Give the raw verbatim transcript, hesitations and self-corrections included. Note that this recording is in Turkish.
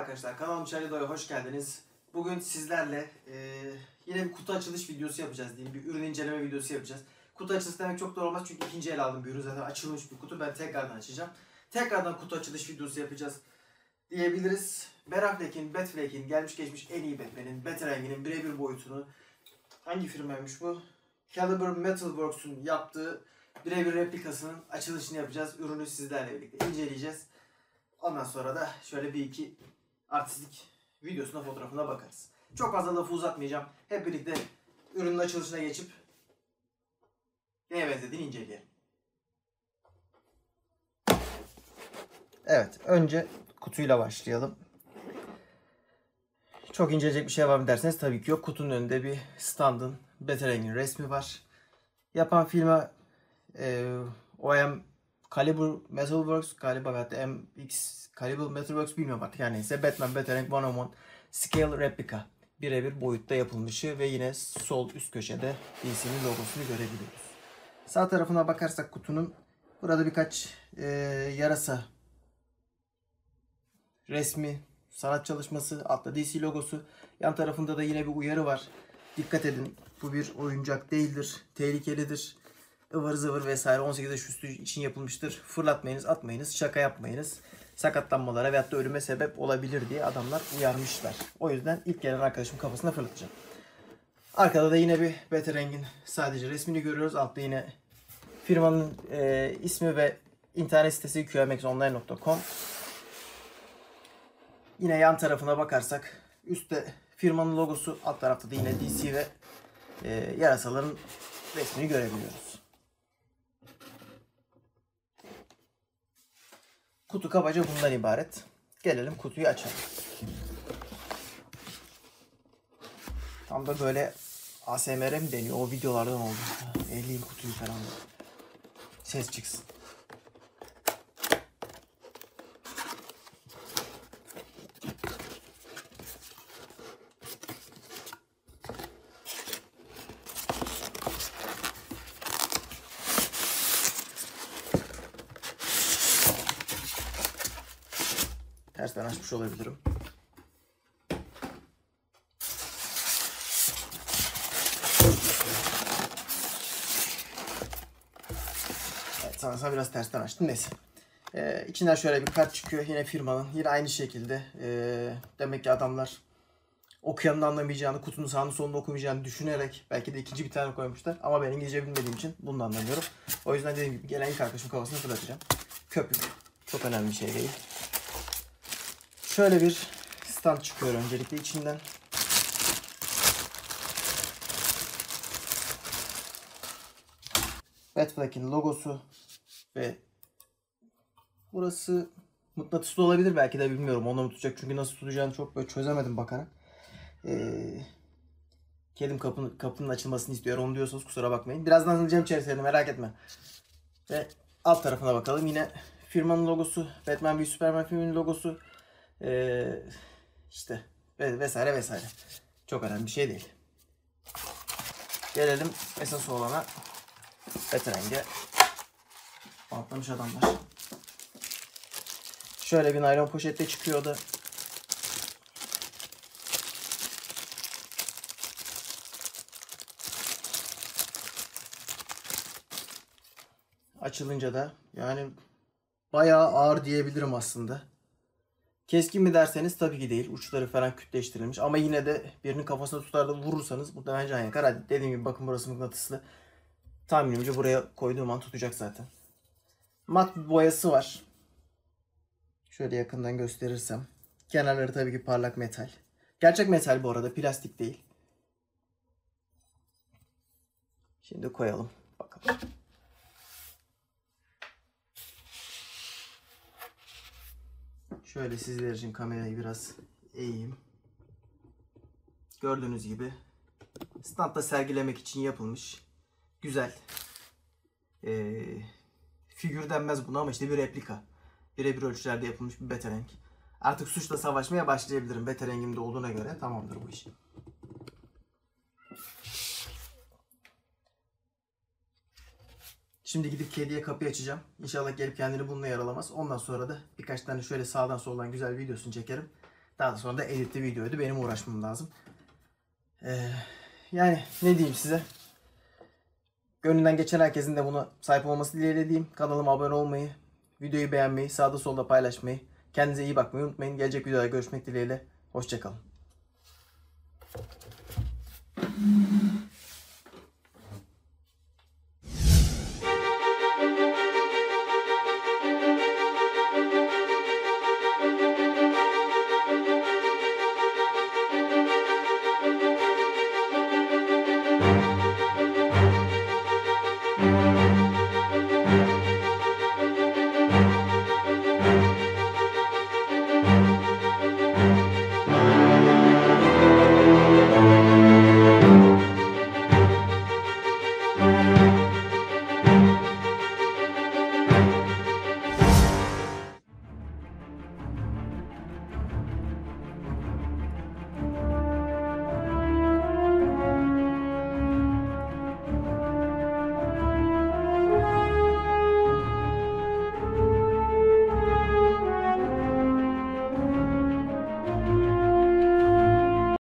arkadaşlar, kanalıma Çaylıdo'ya hoş geldiniz. Bugün sizlerle e, yine bir kutu açılış videosu yapacağız diyeyim. Bir ürün inceleme videosu yapacağız. Kutu açılışı demek çok doğru olmaz çünkü ikinci el aldım bir ürün, zaten açılmış bir kutu. Ben tekrardan açacağım. Tekrardan kutu açılış videosu yapacağız diyebiliriz. Ben Affleck'in, Batfleck'in, gelmiş geçmiş en iyi Batman'in, Batarang'in birebir boyutunu, hangi firmaymış bu? Caliber Metalworks'un yaptığı birebir replikasının açılışını yapacağız. Ürünü sizlerle birlikte inceleyeceğiz. Ondan sonra da şöyle bir iki artistik videosuna, fotoğrafına bakarız. Çok fazla lafı uzatmayacağım. Hep birlikte ürünün açılışına geçip neye benzediğini inceleyelim. Evet, önce kutuyla başlayalım. Çok inceleyecek bir şey var mı derseniz tabii ki yok. Kutunun önünde bir standın, Batarang'in resmi var. Yapan firma e, O M Caliber Metalworks galiba, hatta M X Caliber Metalworks bilmiyorum artık, yani neyse. Batman Batarang yüz on Scale Replica birebir boyutta yapılmışı ve yine sol üst köşede D C'nin logosunu görebiliyoruz. Sağ tarafına bakarsak kutunun, burada birkaç e, yarasa resmi, sanat çalışması, altta D C logosu. Yan tarafında da yine bir uyarı var. Dikkat edin, bu bir oyuncak değildir, tehlikelidir, ıvır zıvır vesaire, on sekiz yaş üstü için yapılmıştır. Fırlatmayınız, atmayınız, şaka yapmayınız. Sakatlanmalara veyahut da ölüme sebep olabilir diye adamlar uyarmışlar. O yüzden ilk gelen arkadaşımın kafasına fırlatacağım. Arkada da yine bir Batarang'in sadece resmini görüyoruz. Altta yine firmanın e, ismi ve internet sitesi Q M X online nokta com. Yine yan tarafına bakarsak üstte firmanın logosu, alt tarafta da yine D C ve e, yarasaların resmini görebiliyoruz. Kutu kabaca bundan ibaret. Gelelim kutuyu açalım. Tam da böyle A S M R mi deniyor? O videolardan oldu. Elleyeyim kutuyu falan. Ses çıksın. Tersten açmış olabilirim. Evet, sanırsam biraz tersten açtım. Neyse. Ee, içinden şöyle bir kart çıkıyor. Yine firmanın. Yine aynı şekilde. Ee, demek ki adamlar okuyanın anlamayacağını, kutunun sağını solunu okumayacağını düşünerek belki de ikinci bir tane koymuşlar. Ama ben İngilizce bilmediğim için bunu da anlamıyorum. O yüzden dediğim gibi gelen ilk arkadaşım kafasını fırlatacağım. Köpük. Çok önemli bir şey değil. Şöyle bir stand çıkıyor öncelikle içinden. Batfleck'in logosu ve burası mıknatıslı olabilir belki de, bilmiyorum. Onu mu tutacak, çünkü nasıl tutacağını çok böyle çözemedim bakarak. Ee, kedim kapının, kapının açılmasını istiyor. Onu diyorsanız kusura bakmayın. Birazdan hızlıca içerisine, merak etme. Ve alt tarafına bakalım. Yine firmanın logosu, Batman v Superman filminin logosu. Ee, işte vesaire vesaire. Çok önemli bir şey değil. Gelelim esas olana, Batarang'e. Bantlamış adamlar. Şöyle bir naylon poşette çıkıyor da. Açılınca da yani bayağı ağır diyebilirim aslında. Keskin mi derseniz tabii ki değil. Uçları falan kütleştirilmiş. Ama yine de birinin kafasına tutar da vurursanız muhtemelen can yakar. Hadi dediğim gibi bakın, burası mıknatıslı. Tahminimce buraya koyduğum an tutacak zaten. Mat bir boyası var. Şöyle yakından gösterirsem. Kenarları tabii ki parlak metal. Gerçek metal bu arada, plastik değil. Şimdi koyalım. Bakalım. Şöyle sizler için kamerayı biraz eğeyim. Gördüğünüz gibi standta sergilemek için yapılmış güzel, ee, figür denmez buna ama işte bir replika. Birebir ölçülerde yapılmış bir Batarang. Artık suçla savaşmaya başlayabilirim. Batarang'imde olduğuna göre tamamdır bu iş. Şimdi gidip kediye kapıyı açacağım. İnşallah gelip kendini bununla yaralamaz. Ondan sonra da birkaç tane şöyle sağdan soldan güzel videosunu çekerim. Daha sonra da editli videoydu. Benim uğraşmam lazım. Ee, yani ne diyeyim size? Gönlünden geçen herkesin de buna sahip olması dileğiyle diyeyim. Kanalıma abone olmayı, videoyu beğenmeyi, sağda solda paylaşmayı, kendinize iyi bakmayı unutmayın. Gelecek videoda görüşmek dileğiyle. Hoşça kalın.